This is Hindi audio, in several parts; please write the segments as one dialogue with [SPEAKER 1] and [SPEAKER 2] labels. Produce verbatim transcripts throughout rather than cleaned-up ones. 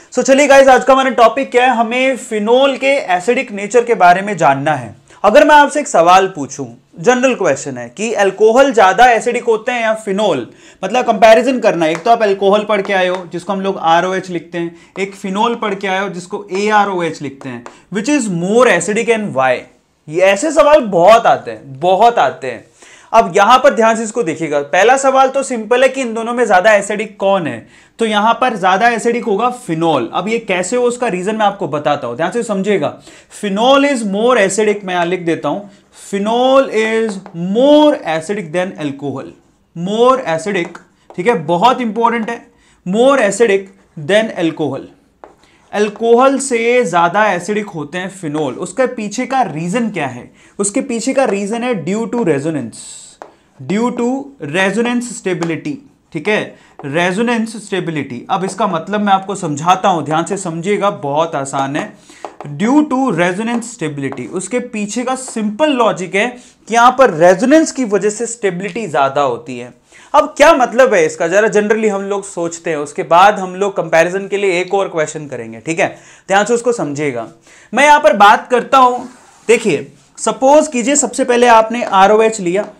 [SPEAKER 1] सो चलिए गाइस, आज का हमारा टॉपिक क्या है, हमें फिनोल के एसिडिक नेचर के बारे में जानना है। अगर मैं आपसे एक सवाल पूछूं, जनरल क्वेश्चन है कि अल्कोहल ज्यादा एसिडिक होते हैं या फिनोल, मतलब कंपैरिजन करना है। एक तो आप अल्कोहल पढ़ के आए हो जिसको हम लोग आर ओ एच लिखते हैं, एक फिनोल पढ़ के आए हो जिसको ए आर ओ एच लिखते हैं। Which is more acidic and why? ये ऐसे सवाल बहुत आते हैं, बहुत आते हैं। अब यहां पर ध्यान से इसको देखिएगा। पहला सवाल तो सिंपल है कि इन दोनों में ज्यादा एसिडिक कौन है, तो यहां पर ज्यादा एसिडिक होगा फिनोल। अब ये कैसे हो उसका रीजन मैं आपको बताता हूं, ध्यान से समझिएगा। फिनोल इज मोर एसिडिक, मैं यहां लिख देता हूं, phenol is more acidic than alcohol. More acidic, ठीक है, बहुत इंपॉर्टेंट है, more acidic than alcohol. Alcohol से ज्यादा एसिडिक होते हैं फिनोल। उसके पीछे का रीजन क्या है? उसके पीछे का रीजन है due to resonance, due to resonance stability, ठीक है, रेजोनेंस स्टेबिलिटी। अब इसका मतलब मैं आपको समझाता हूं, ध्यान से समझिएगा, बहुत आसान है। ड्यू टू रेजोनेंस स्टेबिलिटी, उसके पीछे का सिंपल लॉजिक है कि यहां पर रेजोनेंस की वजह से स्टेबिलिटी ज्यादा होती है। अब क्या मतलब है इसका, जरा जनरली हम लोग सोचते हैं, उसके बाद हम लोग कंपैरिजन के लिए एक और क्वेश्चन करेंगे, ठीक है, ध्यान से उसको समझिएगा। मैं यहां पर बात करता हूं, देखिए सपोज कीजिए सबसे पहले आपने आर ओ एच लिया।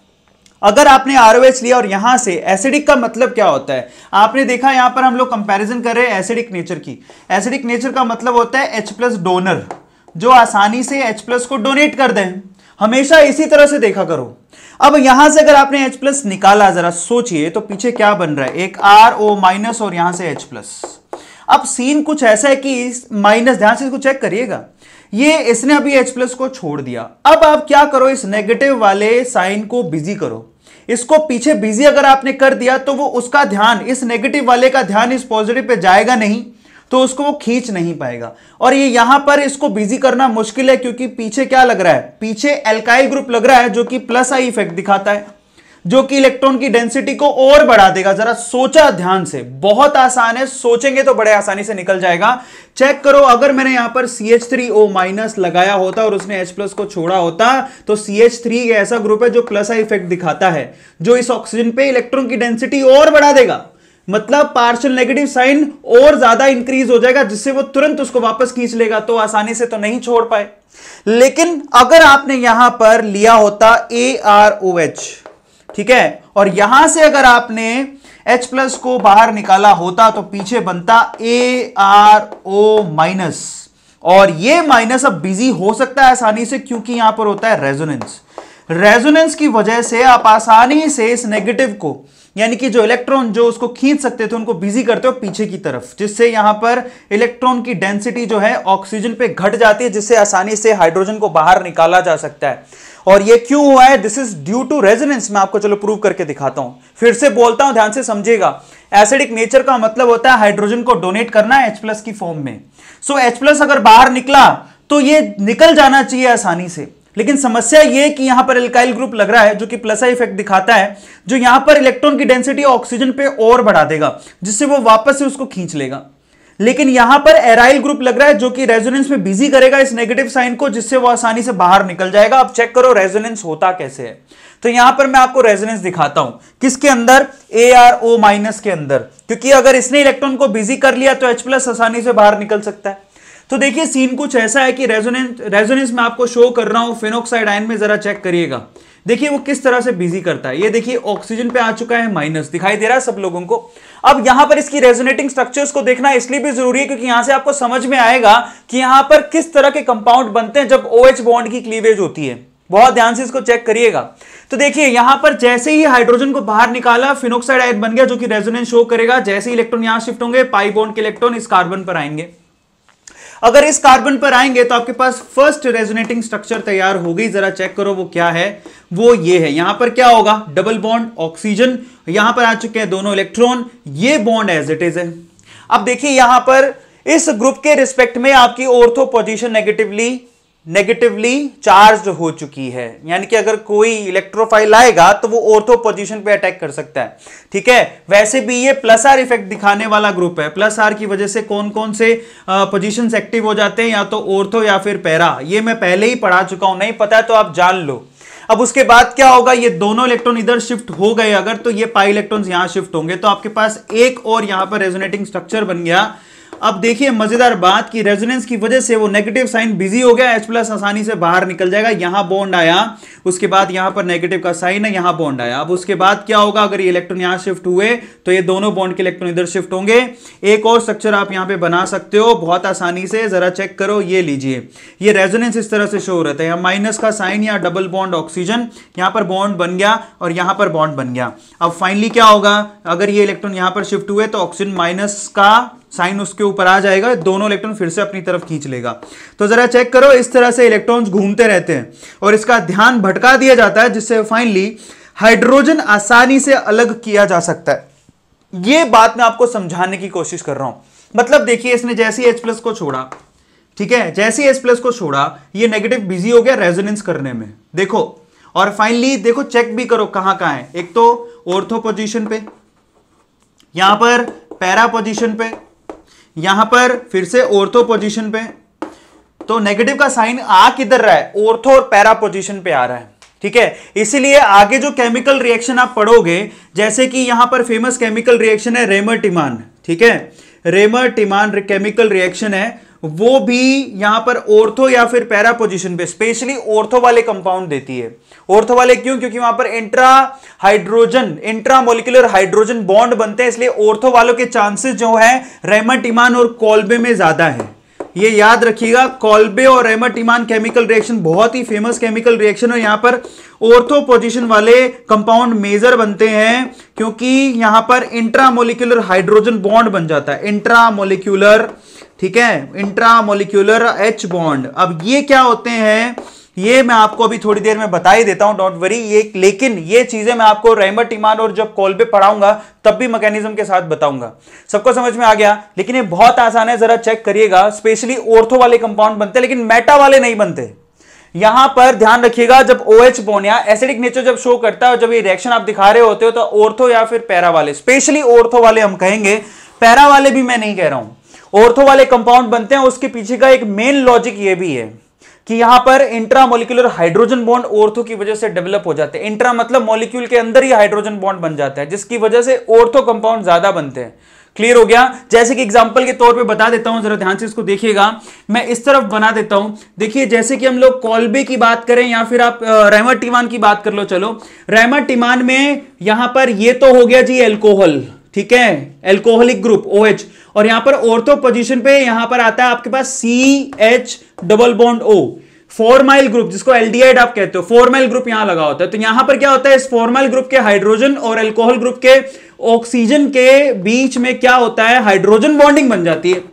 [SPEAKER 1] अगर आपने आर ओ एच लिया और यहां से एसिडिक का मतलब क्या होता है, आपने देखा यहां पर हम लोग कंपैरिजन कर रहे हैं एसिडिक नेचर की। एसिडिक नेचर का मतलब होता है H प्लस डोनर, जो आसानी से H प्लस को डोनेट कर दें। हमेशा इसी तरह से देखा करो। अब यहां से अगर आपने H प्लस निकाला, जरा सोचिए तो पीछे क्या बन रहा है, एक R O माइनस और यहां से H प्लस। अब सीन कुछ ऐसा है कि माइनस, ध्यान से इसको चेक करिएगा, ये इसने अभी H प्लस को छोड़ दिया। अब आप क्या करो, इस नेगेटिव वाले साइन को बिजी करो, इसको पीछे बिजी अगर आपने कर दिया तो वो उसका ध्यान, इस नेगेटिव वाले का ध्यान इस पॉजिटिव पे जाएगा नहीं, तो उसको वो खींच नहीं पाएगा। और ये यहां पर इसको बिजी करना मुश्किल है क्योंकि पीछे क्या लग रहा है, पीछे एल्काइल ग्रुप लग रहा है जो कि प्लस आई इफेक्ट दिखाता है, जो कि इलेक्ट्रॉन की डेंसिटी को और बढ़ा देगा। जरा सोचा ध्यान से, बहुत आसान है, सोचेंगे तो बड़े आसानी से निकल जाएगा। चेक करो, अगर मैंने यहां पर C H three O minus लगाया होता और उसने H प्लस को छोड़ा होता तो सी एच थ्री ऐसा ग्रुप है जो प्लस आई इफेक्ट दिखाता है, जो इस ऑक्सीजन पे इलेक्ट्रॉन की डेंसिटी और बढ़ा देगा। मतलब पार्शियल नेगेटिव साइन और ज्यादा इंक्रीज हो जाएगा, जिससे वो तुरंत उसको वापस खींच लेगा, तो आसानी से तो नहीं छोड़ पाए। लेकिन अगर आपने यहां पर लिया होता ए आर ओ एच, ठीक है, और यहां से अगर आपने H प्लस को बाहर निकाला होता तो पीछे बनता ए आर ओ माइनस, और ये माइनस अब बिजी हो सकता है आसानी से क्योंकि यहां पर होता है रेजोनेंस। रेजोनेंस की वजह से आप आसानी से इस नेगेटिव को, यानी कि जो इलेक्ट्रॉन जो उसको खींच सकते थे उनको बिजी करते हो पीछे की तरफ, जिससे यहां पर इलेक्ट्रॉन की डेंसिटी जो है ऑक्सीजन पे घट जाती है, जिससे आसानी से हाइड्रोजन को बाहर निकाला जा सकता है। और ये क्यों हुआ है? This is due to resonance. मैं आपको चलो प्रूव करके दिखाता हूं, फिर से बोलता हूं, ध्यान से समझिएगा। एसिडिक नेचर का मतलब होता है हाइड्रोजन को डोनेट करना H प्लस की फॉर्म में। सो so, H प्लस अगर बाहर निकला तो ये निकल जाना चाहिए आसानी से, लेकिन समस्या ये कि यहां पर एल्काइल ग्रुप लग रहा है जो कि प्लस आई इफेक्ट दिखाता है, जो यहां पर इलेक्ट्रॉन की डेंसिटी ऑक्सीजन पे और बढ़ा देगा, जिससे वो वापस से उसको खींच लेगा। लेकिन यहां पर एराइल ग्रुप लग रहा है जो कि रेजोनेंस में बिजी करेगा इस नेगेटिव साइन को, जिससे वो आसानी से बाहर निकल जाएगा। अब चेक करो रेजोनेंस होता कैसे है। तो यहां पर मैं आपको रेजोनेंस दिखाता हूं, किसके अंदर, ए आर ओ माइनस के अंदर, क्योंकि अगर इसने इलेक्ट्रॉन को बिजी कर लिया तो H प्लस आसानी से बाहर निकल सकता है। तो देखिए सीन कुछ ऐसा है कि रेजोनेंस रेजोनेंस में आपको शो कर रहा हूं फेनोक्साइड आयन में, जरा चेक करिएगा, देखिए वो किस तरह से बिजी करता है। ये देखिए ऑक्सीजन पे आ चुका है माइनस, दिखाई दे रहा है सब लोगों को। अब यहां पर इसकी रेजोनेटिंग स्ट्रक्चर्स को देखना इसलिए भी जरूरी है क्योंकि यहां से आपको समझ में आएगा कि यहां पर किस तरह के कंपाउंड बनते हैं जब OH बॉन्ड की क्लीवेज होती है। बहुत ध्यान से इसको चेक करिएगा। तो देखिए यहां पर जैसे ही हाइड्रोजन को बाहर निकाला, फिनोक्साइड आयन बन गया जो कि रेजोनेंस शो करेगा। जैसे ही इलेक्ट्रॉन यहां शिफ्ट होंगे, पाई बॉन्ड के इलेक्ट्रॉन इस कार्बन पर आएंगे। अगर इस कार्बन पर आएंगे तो आपके पास फर्स्ट रेजोनेटिंग स्ट्रक्चर तैयार हो गई। जरा चेक करो वो क्या है, वो ये है। यहां पर क्या होगा, डबल बॉन्ड ऑक्सीजन, यहां पर आ चुके हैं दोनों इलेक्ट्रॉन, ये बॉन्ड एज इट इज है। अब देखिए यहां पर इस ग्रुप के रिस्पेक्ट में आपकी ortho position negatively negatively charge हो चुकी है, यानी कि अगर कोई इलेक्ट्रोफाइल आएगा तो वो ऑर्थो पोजीशन पे अटैक कर सकता है, ठीक है। वैसे भी ये प्लस आर इफेक्ट दिखाने वाला ग्रुप है। प्लस आर की वजह से कौन कौन से पोजीशंस एक्टिव हो जाते हैं, या तो ऑर्थो या फिर पैरा, ये मैं पहले ही पढ़ा चुका हूं, नहीं पता है तो आप जान लो। अब उसके बाद क्या होगा, ये दोनों इलेक्ट्रॉन इधर शिफ्ट हो गए अगर, तो ये पाई इलेक्ट्रॉन्स यहां शिफ्ट होंगे, तो आपके पास एक और यहां पर रेजोनेटिंग स्ट्रक्चर बन गया। अब देखिए मजेदार बात की रेजोनेंस की वजह से वो नेगेटिव साइन बिजी हो गया, H प्लस आसानी से बाहर निकल जाएगा, यहां बॉन्ड आया, उसके बाद यहां पर नेगेटिव का साइन है, यहां बॉन्ड आया। अब उसके बाद क्या होगा, अगर ये इलेक्ट्रॉन यहां शिफ्ट हुए तो ये दोनों बॉन्ड के इलेक्ट्रॉन इधर शिफ्ट होंगे। एक और स्ट्रक्चर आप यहां पे बना सकते हो बहुत आसानी से, जरा चेक करो, ये लीजिए, ये रेजोनेंस इस तरह से शो हो रहा है, यहां माइनस का साइन या डबल बॉन्ड ऑक्सीजन, यहां पर बॉन्ड बन गया और यहां पर बॉन्ड बन गया। अब फाइनली क्या होगा, अगर ये इलेक्ट्रॉन यहां पर शिफ्ट हुए तो ऑक्सीजन माइनस का साइन उसके ऊपर आ जाएगा, दोनों इलेक्ट्रॉन फिर से अपनी तरफ खींच लेगा। तो जरा चेक करो, इस तरह से इलेक्ट्रॉन्स घूमते रहते हैं और इसका ध्यान भटका दिया जाता है, जिससे फाइनली हाइड्रोजन आसानी से अलग किया जा सकता है। यह बात मैं आपको समझाने की कोशिश कर रहा हूं। मतलब देखिए, इसने जैसे ही H प्लस को छोड़ा, ठीक है, जैसे ही H प्लस को छोड़ा, ये नेगेटिव बिजी हो गया रेजोनेंस करने में, देखो, और फाइनली देखो, चेक भी करो कहां कहां है, एक तो ऑर्थो पोजीशन पे, यहां पर पैरा पोजीशन पे, यहां पर फिर से ऑर्थो पोजीशन पे। तो नेगेटिव का साइन आ किधर रहा है, ऑर्थो और पैरा पोजीशन पे आ रहा है, ठीक है। इसीलिए आगे जो केमिकल रिएक्शन आप पढ़ोगे, जैसे कि यहां पर फेमस केमिकल रिएक्शन है रेमर-टिमान, ठीक है, रेमर-टिमान केमिकल रिएक्शन है, वो भी यहां पर ऑर्थो या फिर पैरा पोजीशन पे, स्पेशली ऑर्थो वाले कंपाउंड देती है। ऑर्थो वाले क्यों, क्योंकि वहां पर intra hydrogen intra molecular hydrogen bond बनते हैं, इसलिए ऑर्थो वालों के चांसेस जो है रेमर-टिमान और कोल्बे में ज्यादा है। ये याद रखिएगा, कोल्बे और रेमर-टिमान केमिकल रिएक्शन बहुत ही फेमस केमिकल रिएक्शन है। यहां पर ऑर्थो पोजीशन वाले कंपाउंड मेजर बनते हैं, क्योंकि यहां पर इंट्रा मोलिकुलर हाइड्रोजन बॉन्ड बन जाता है, इंट्रा मोलिकुलर, ठीक है, इंट्रा मोलिकुलर H बॉन्ड। अब ये क्या होते हैं, ये मैं आपको अभी थोड़ी देर में बता ही देता हूं, डोंट वरी। ये लेकिन ये चीजें मैं आपको रेमर-टिमान और जब कोल्बे पढ़ाऊंगा तब भी मैकेनिज्म के साथ बताऊंगा। सबको समझ में आ गया? लेकिन ये बहुत आसान है, जरा चेक करिएगा। स्पेशली ऑर्थो वाले कंपाउंड बनते हैं, लेकिन मेटा वाले नहीं बनते। यहां पर ध्यान रखिएगा, जब OH बॉन्ड या एसिडिक नेचर जब शो करता है और जब ये रिएक्शन आप दिखा रहे होते हो, तो ऑर्थो या फिर पैरा वाले, स्पेशली ऑर्थो वाले हम कहेंगे, पैरा वाले भी मैं नहीं कह रहा हूं, ऑर्थो वाले कंपाउंड बनते हैं। उसके पीछे का एक मेन लॉजिक ये भी है कि यहां पर इंट्रामोलिकुलर हाइड्रोजन बॉन्ड ऑर्थो की वजह से डेवलप हो जाते हैं। इंट्रा मतलब मॉलिक्यूल के अंदर ही हाइड्रोजन बॉन्ड बन जाता है, जिसकी वजह से ऑर्थो कंपाउंड ज्यादा बनते हैं। क्लियर हो गया? जैसे कि एग्जांपल के तौर पे बता देता हूं, जरा ध्यान से इसको देखिएगा। मैं इस तरफ बना देता हूं, देखिए, जैसे कि हम लोग कोल्बे की बात करें या फिर आप रेमर-टिमान की बात कर लो। चलो, रेमर-टिमान में यहां पर ये तो हो गया जी एल्कोहल, ठीक है, एल्कोहलिक ग्रुप OH, और यहां पर ऑर्थो पोजीशन पे यहां पर आता है आपके पास C H double bond O, formyl group, जिसको एल्डिहाइड आप कहते हो, फॉर्माइल ग्रुप यहां लगा होता है। तो यहां पर क्या होता है, इस फॉर्माइल ग्रुप के हाइड्रोजन और अल्कोहल ग्रुप के ऑक्सीजन के बीच में क्या होता है, हाइड्रोजन बॉन्डिंग बन जाती है,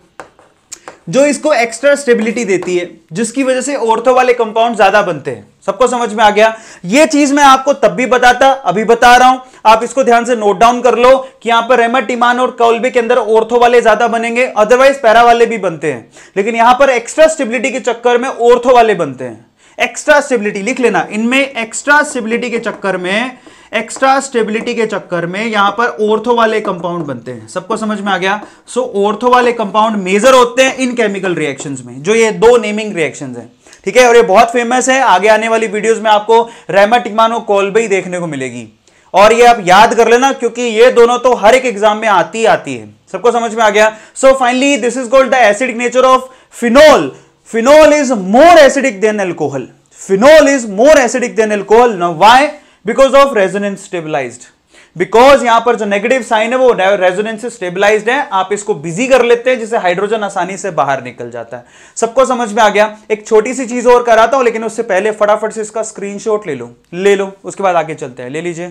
[SPEAKER 1] जो इसको एक्स्ट्रा स्टेबिलिटी देती है, जिसकी वजह से ऑर्थो वाले कंपाउंड ज्यादा बनते हैं। सबको समझ में आ गया? ये चीज मैं आपको तब भी बताता, अभी बता रहा हूं, आप इसको ध्यान से नोट डाउन कर लो कि यहां पर रेमर-टिमान और कोल्बे के अंदर ऑर्थो वाले ज्यादा बनेंगे, अदरवाइज पैरा वाले भी बनते हैं, लेकिन यहां पर एक्स्ट्रा स्टेबिलिटी के चक्कर में ऑर्थो वाले बनते हैं। एक्स्ट्रा स्टेबिलिटी लिख लेना, इनमें एक्स्ट्रा स्टेबिलिटी के चक्कर में एक्स्ट्रा स्टेबिलिटी के चक्कर में यहां पर ऑर्थो वाले कंपाउंड बनते हैं। सबको समझ में आ गया? सो ऑर्थो वाले कंपाउंड मेजर होते हैं इन केमिकल रिएक्शंस में, जो ये दो नेमिंग रिएक्शंस हैं, ठीक है, और ये बहुत फेमस है। आगे आने वाली वीडियोस में आपको रेमर-टिमान और कोल्बे ही देखने को मिलेगी, और ये आप याद कर लेना, क्योंकि ये दोनों तो हर एक एग्जाम में आती ही आती है। सबको समझ में आ गया? So finally this is called the acidic nature of phenol. Phenol is more acidic than alcohol. Phenol is more acidic than alcohol. Now why? Because of resonance stabilized. Because यहां पर जो नेगेटिव साइन है वो रेजोनेंस से स्टेबलाइज्ड है, आप इसको बिजी कर लेते हैं, जिससे हाइड्रोजन आसानी से बाहर निकल जाता है। सबको समझ में आ गया? एक छोटी सी चीज और कराता हूं, लेकिन उससे पहले फटाफट से इसका स्क्रीनशॉट ले लो ले लो उसके बाद आगे चलते हैं। ले लीजिए।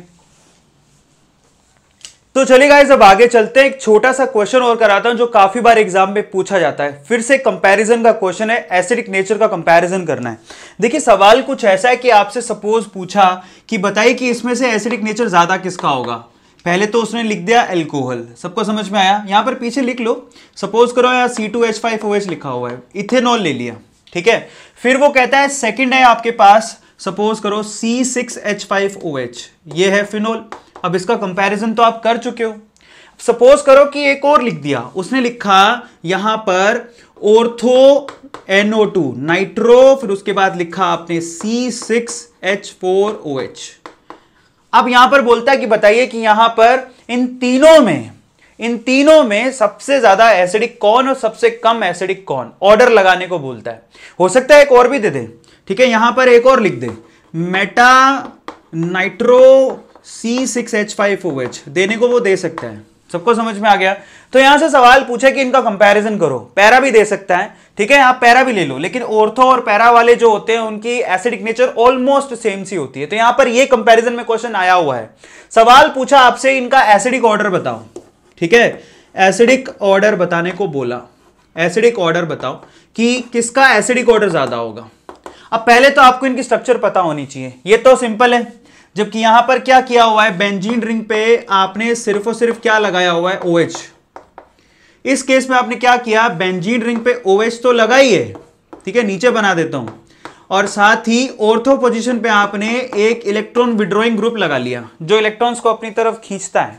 [SPEAKER 1] तो चलिए गाइस, अब आगे चलते हैं। एक छोटा सा क्वेश्चन और कराता हूं, जो काफी बार एग्जाम में पूछा जाता है। फिर से कंपैरिजन का क्वेश्चन है, एसिडिक नेचर का कंपैरिजन करना है। देखिए, सवाल कुछ ऐसा है कि आपसे सपोज पूछा कि बताइए कि इसमें से एसिडिक नेचर ज्यादा किसका होगा। पहले तो उसने लिख दिया एल्कोहल, सबको समझ में आया? यहां पर पीछे लिख लो, सपोज करो यहाँ C two H five O H लिखा हुआ है, इथेनॉल ले लिया, ठीक है। फिर वो कहता है सेकंड है आपके पास, सपोज करो C six H five O H, ये है फिनोल। अब इसका कंपैरिजन तो आप कर चुके हो। सपोज करो कि एक और लिख दिया, उसने लिखा यहां पर ortho N O two nitro, फिर उसके बाद लिखा आपने C six H four O H. अब यहां पर बोलता है कि बताइए कि यहां पर इन तीनों में इन तीनों में सबसे ज्यादा एसिडिक कौन और सबसे कम एसिडिक कौन, ऑर्डर लगाने को बोलता है। हो सकता है एक और भी दे दे, ठीक है, यहां पर एक और लिख दे, meta nitro C six H five O H देने को वो दे सकता है। सबको समझ में आ गया? तो यहां से सवाल पूछे कि इनका कंपैरिजन करो, पैरा भी दे सकता है, ठीक है, आप पैरा भी ले लो, लेकिन ऑर्थो और पैरा वाले जो होते हैं उनकी एसिडिक नेचर ऑलमोस्ट सेम सी होती है। तो यहां पर ये कंपैरिजन में क्वेश्चन आया हुआ है, सवाल पूछा आपसे इनका एसिडिक ऑर्डर बताओ, ठीक है, एसिडिक ऑर्डर बताने को बोला, एसिडिक ऑर्डर बताओ कि किसका एसिडिक ऑर्डर ज्यादा होगा। अब पहले तो आपको इनकी स्ट्रक्चर पता होनी चाहिए, ये तो सिंपल है, जबकि यहां पर क्या किया हुआ है, बेंजीन रिंग पे आपने सिर्फ और सिर्फ क्या लगाया हुआ है, OH। इस केस में आपने क्या किया, बेंजीन रिंग पे OH तो लगाई है, ठीक है, नीचे बना देता हूं, और साथ ही ऑर्थो पोजीशन पे आपने एक इलेक्ट्रॉन विड्रॉइंग ग्रुप लगा लिया जो इलेक्ट्रॉन्स को अपनी तरफ खींचता है।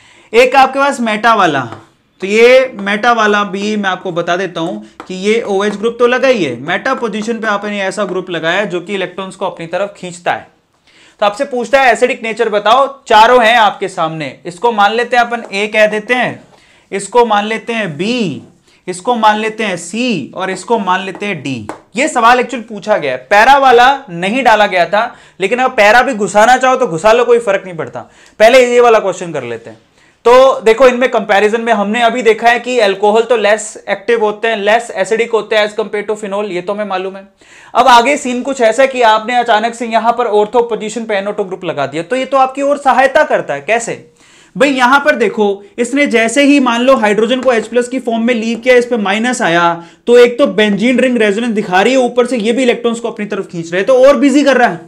[SPEAKER 1] एक आपके पास मेटा वाला, तो ये मेटा वाला भी मैं आपको बता देता हूं कि ये OH ग्रुप तो लगा ही है, मेटा पोजीशन पे आपने ऐसा ग्रुप लगाया जो कि इलेक्ट्रॉन्स को अपनी तरफ खींचता है। तो आपसे पूछता है एसिडिक नेचर बताओ, चारों हैं आपके सामने, इसको मान लेते हैं अपन ए कह देते हैं, इसको मान लेते हैं बी, इसको मान लेते हैं सी, और इसको मान लेते हैं डी। ये सवाल एक्चुअली पूछा गया है, पैरा वाला नहीं डाला गया था, लेकिन अगर पैरा भी घुसाना चाहो तो घुसा लो, कोई फर्क नहीं पड़ता। पहले ये वाला क्वेश्चन कर लेते हैं। तो देखो इनमें कंपैरिजन में हमने अभी देखा है कि अल्कोहल तो लेस एक्टिव होते हैं, लेस एसिडिक होते हैं एज कंपेयर टू फिनोल, ये तो हमें मालूम है। अब आगे सीन कुछ ऐसा कि आपने अचानक से यहां पर ऑर्थो पोजीशन पे एन ओ टू ग्रुप लगा दिया, तो ये तो आपकी और सहायता करता है। कैसे भाई, यहां पर देखो, इसने जैसे ही मान लो हाइड्रोजन को H प्लस की फॉर्म में लीव किया, इस पे माइनस आया, तो एक तो बेंजीन रिंग रेजोनेंस दिखा रही है, ऊपर से ये भी इलेक्ट्रॉन्स को अपनी तरफ खींच रहे हैं, तो और बिजी कर रहा है।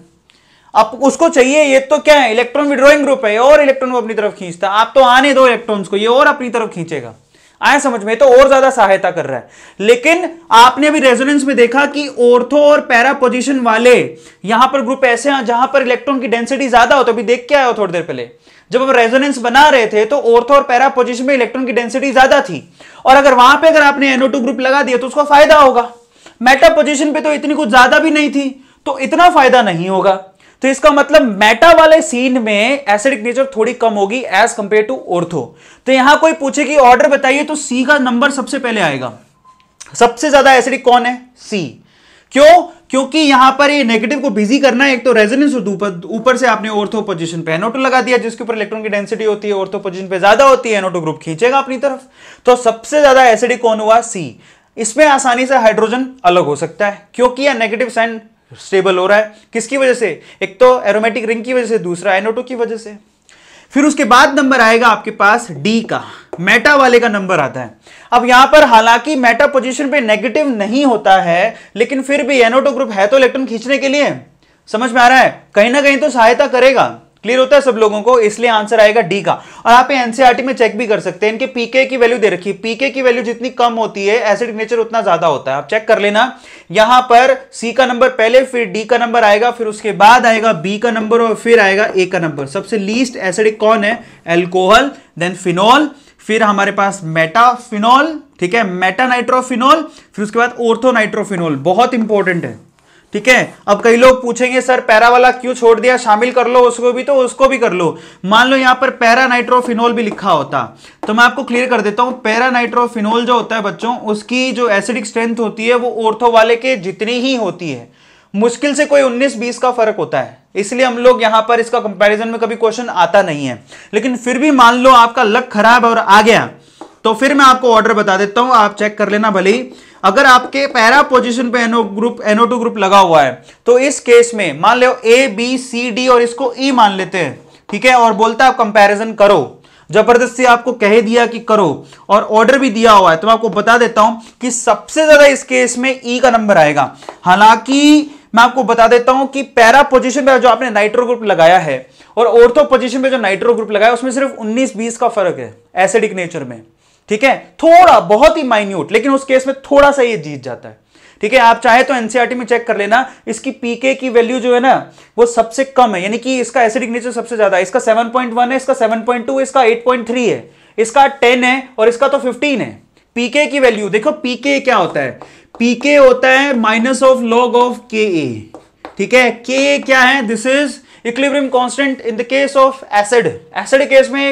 [SPEAKER 1] अब उसको चाहिए, ये तो क्या है, इलेक्ट्रॉन विड्रॉइंग ग्रुप है, और इलेक्ट्रॉन को अपनी तरफ खींचता है, आप तो आने दो इलेक्ट्रॉन्स को, ये और अपनी तरफ खींचेगा। आया समझ में? तो और ज्यादा सहायता कर रहा है। लेकिन आपने अभी रेजोनेंस में देखा कि ऑर्थो और पैरा पोजीशन वाले यहां पर ग्रुप ऐसे हैं जहां पर इलेक्ट्रॉन की डेंसिटी ज्यादा हो। तो अभी देख के आए हो थोड़ी देर पहले, जब हम रेजोनेंस बना रहे थे तो ऑर्थो और पैरा पोजीशन में इलेक्ट्रॉन की डेंसिटी ज्यादा थी, और अगर वहां पे अगर आपने एन ओ टू ग्रुप लगा दिया तो उसका फायदा होगा। मेटा पोजीशन पे तो इतनी कुछ ज्यादा भी नहीं थी, तो इतना फायदा नहीं होगा। तो इसका मतलब मेटा वाले सीन में एसिडिक नेचर थोड़ी कम होगी एज कंपेयर टू ऑर्थो। तो यहां कोई पूछे कि ऑर्डर बताइए, तो सी का नंबर सबसे पहले आएगा। सबसे ज्यादा एसिडिक कौन है? सी। क्यों? क्योंकि यहां पर ये नेगेटिव को बिजी करना है, एक तो रेजोनेंस और ऊपर ऊपर से आपने ऑर्थो पोजीशन पे एन ओ टू लगा दिया जिसके ऊपर इलेक्ट्रॉन की डेंसिटी होती है, ऑर्थो पोजीशन पे ज्यादा होती है, एन ओ टू ग्रुप खींचेगा अपनी तरफ। तो सबसे ज्यादा एसिडिक कौन हुआ? सी। इसमें आसानी से हाइड्रोजन अलग हो सकता है क्योंकि यह नेगेटिव साइन स्टेबल हो रहा है। किसकी वजह से? एक तो एरोमेटिक रिंग की वजह से, दूसरा एन ओ टू की वजह से। फिर उसके बाद नंबर आएगा आपके पास डी का, मेटा वाले का नंबर आता है। अब यहां पर हालांकि मेटा पोजीशन पे नेगेटिव नहीं होता है, लेकिन फिर भी एन ओ टू ग्रुप है तो इलेक्ट्रॉन खींचने के लिए। समझ में आ रहा है? कहीं ना कहीं तो सहायता करेगा। क्लियर होता है सब लोगों को? इसलिए आंसर आएगा डी का। और आप एनसीईआरटी में चेक भी कर सकते हैं, इनके पीके की वैल्यू दे रखी है। पीके की वैल्यू जितनी कम होती है एसिडिक नेचर उतना ज्यादा होता है, आप चेक कर लेना। यहां पर सी का नंबर पहले, फिर डी का नंबर आएगा, फिर उसके बाद आएगा बी का नंबर और फिर आएगा ए का नंबर। सबसे लीस्ट एसिडिक कौन है? अल्कोहल, देन फिनॉल, फिर हमारे पास मेटाफिनॉल, ठीक है, मेटा नाइट्रोफिनॉल, फिर उसके बाद ऑर्थो नाइट्रोफिनॉल। बहुत इंपॉर्टेंट है, ठीक है। अब कई लोग पूछेंगे सर पैरा वाला क्यों छोड़ दिया, शामिल कर लो उसको भी, तो उसको भी कर लो। मान लो यहां पर पैरा नाइट्रोफिनॉल भी लिखा होता तो मैं आपको क्लियर कर देता हूं। पैरा नाइट्रोफिनॉल जो होता है बच्चों, उसकी जो एसिडिक स्ट्रेंथ होती है वो ऑर्थो वाले के जितनी ही होती है, मुश्किल से कोई उन्नीस बीस का फर्क होता है। इसलिए हम लोग यहां पर इसका कंपैरिजन में कभी क्वेश्चन आता नहीं है। लेकिन फिर भी मान लो आपका लक खराब और आ गया, तो फिर मैं आपको ऑर्डर बता देता हूं, आप चेक कर लेना भले ही। अगर आपके पैरा पोजीशन पे NO group N O two group लगा हुआ है, तो इस केस में मान लो ए बी सी डी और इसको ई मान लेते हैं, ठीक है, और बोलता है आप कंपैरिजन करो। जबरदस्ती आपको कह दिया कि करो और ऑर्डर भी दिया हुआ है, तो मैं आपको बता देता हूं कि सबसे ज्यादा इस केस में ई का नंबर आएगा। हालांकि मैं आपको बता देता हूं कि पैरा पोजीशन पे जो आपने नाइट्रो ग्रुप लगाया है और ऑर्थो पोजीशन पे जो नाइट्रो ग्रुप लगाया उसमें सिर्फ उन्नीस बीस का फर्क है एसिडिक नेचर में, ठीक है, थोड़ा बहुत ही माइन्यूट, लेकिन उस केस में थोड़ा सा ये जीत जाता है, ठीक है। आप चाहे तो एनसीईआरटी में चेक कर लेना, इसकी पीके की वैल्यू जो है ना वो सबसे कम है, यानी कि इसका एसिडिक नेचर सबसे ज्यादा है। इसका सेवन पॉइंट वन है, इसका सेवन पॉइंट टू, इसका एट पॉइंट थ्री है, इसका टेन है और इसका तो फिफ्टीन है। पीके की वैल्यू देखो, पीके क्या होता है? पीके होता है माइनस ऑफ लॉग ऑफ के ए, ठीक है। के क्या है? This is equilibrium constant in the case of acid. Acid case में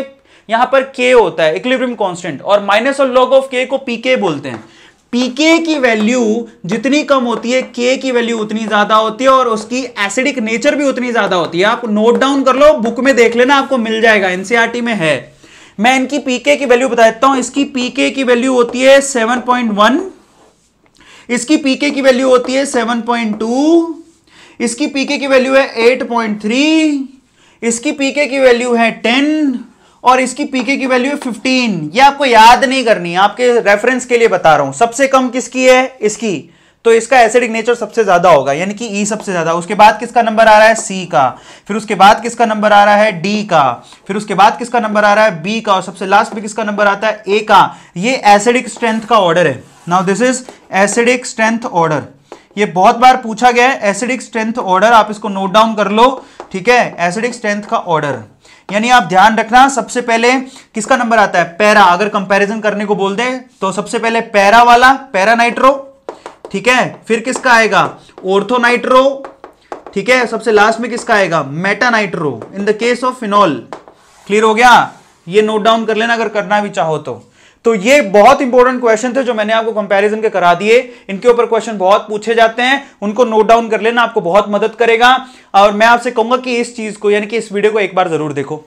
[SPEAKER 1] यहां पर के होता है इक्विलिब्रियम कांस्टेंट, और माइनस और लॉग ऑफ के को पीके बोलते हैं। पीके की वैल्यू जितनी कम होती है के की वैल्यू उतनी ज्यादा होती है, और उसकी एसिडिक नेचर भी उतनी ज्यादा होती है। आप नोट डाउन कर लो, बुक में देख लेना, आपको मिल जाएगा, एनसीईआरटी में है। मैं इनकी पीके की वैल्यू बता देता हूं। इसकी पीके की वैल्यू होती है सेवन पॉइंट वन, इसकी पीके की वैल्यू होती है सेवन पॉइंट टू, इसकी पीके की वैल्यू है एट पॉइंट थ्री, इसकी पीके की वैल्यू है टेन, और इसकी पीके की वैल्यू है फिफ्टीन। ये आपको याद नहीं करनी, आपके रेफरेंस के लिए बता रहा हूं। सबसे कम किसकी है? इसकी। तो इसका एसिडिक नेचर सबसे ज्यादा होगा, यानी कि ई सबसे ज्यादा। उसके बाद किसका नंबर आ रहा है? सी का। फिर उसके बाद किसका नंबर आ रहा है? डी का। फिर उसके बाद किसका नंबर आ रहा है? बी का। और सबसे लास्ट में किसका नंबर आता है? ए का। ये एसिडिक स्ट्रेंथ का ऑर्डर है। Now this is acidic strength order. ये बहुत बार पूछा गया है, एसिडिक स्ट्रेंथ ऑर्डर। आप इसको नोट डाउन कर लो, ठीक है। एसिडिक स्ट्रेंथ का ऑर्डर, यानी आप ध्यान रखना, सबसे पहले किसका नंबर आता है? पैरा। अगर कंपैरिजन करने को बोल दे तो सबसे पहले पैरा वाला, पैरा नाइट्रो, ठीक है। फिर किसका आएगा? ऑर्थो नाइट्रो, ठीक है। सबसे लास्ट में किसका आएगा? Meta nitro in the case of phenol. Clear हो गया? ये नोट डाउन कर लेना अगर करना भी चाहो तो। तो ये बहुत इंपॉर्टेंट क्वेश्चन थे जो मैंने आपको कंपैरिजन के करा दिए। इनके ऊपर क्वेश्चन बहुत पूछे जाते हैं, उनको नोट डाउन कर लेना, आपको बहुत मदद करेगा। और मैं आपसे कहूंगा कि इस चीज को, यानी कि इस वीडियो को एक बार जरूर देखो,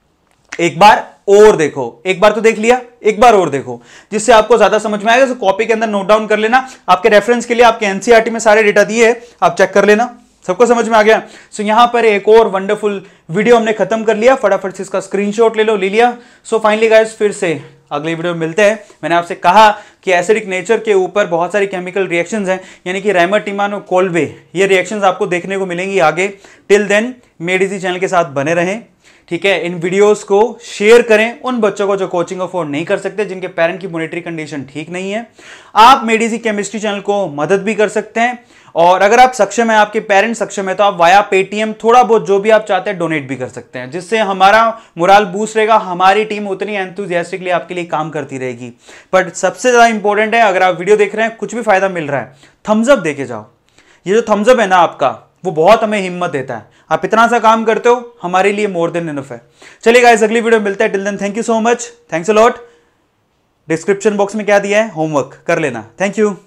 [SPEAKER 1] एक बार और देखो। एक बार तो देख लिया, एक बार और देखो, जिससे आपको ज्यादा समझ में आएगा। तो कॉपी के अंदर नोट डाउन कर लेना, आपके रेफरेंस के लिए आपके एनसीईआरटी में सारे डेटा दिए हैं, आप चेक कर लेना। सबको समझ में आ गया? सो so, यहां पर एक और वंडरफुल वीडियो हमने खत्म कर लिया। फटाफट से इसका स्क्रीनशॉट ले लो, ले लिया। सो फाइनली गाइस, फिर से अगली वीडियो में मिलते हैं। मैंने आपसे कहा कि एसिडिक नेचर के ऊपर बहुत सारी केमिकल रिएक्शंस हैं, यानी कि रैमर, टिमान और कोल्बे, ये रिएक्शंस आपको देखने को मिलेंगी आगे। टिल देन मेडिसी चैनल के साथ बने रहें, ठीक है। इन वीडियोस को शेयर करें उन बच्चों को जो कोचिंग अफोर्ड नहीं कर सकते, जिनके पेरेंट की मॉनेटरी कंडीशन ठीक नहीं है। आप मेडिसी केमिस्ट्री चैनल को मदद भी कर सकते हैं, और अगर आप सक्षम है, आपके पेरेंट्स सक्षम है, तो आप वाया पेटीएम थोड़ा बहुत जो भी आप चाहते हैं डोनेट भी कर सकते हैं, जिससे हमारा मोराल बूस्ट रहेगा। हमारी टीम उतनी एंथुसियास्टिकली आपके लिए काम करती रहेगी। बट सबसे ज्यादा इंपॉर्टेंट है, अगर आप वीडियो देख रहे हैं, कुछ भी फायदा मिल रहा है, थम्स अप देके जाओ। ये जो थम्स अप है ना आपका, वो बहुत हमें हिम्मत देता है। आप इतना सा काम करते हो, हमारे लिए मोर देन इनफ है। चलिए गाइस, अगली वीडियो में मिलते हैं। Till then thank you so much, thanks a lot. Description box में क्या दिया है, होमवर्क कर लेना। Thank you.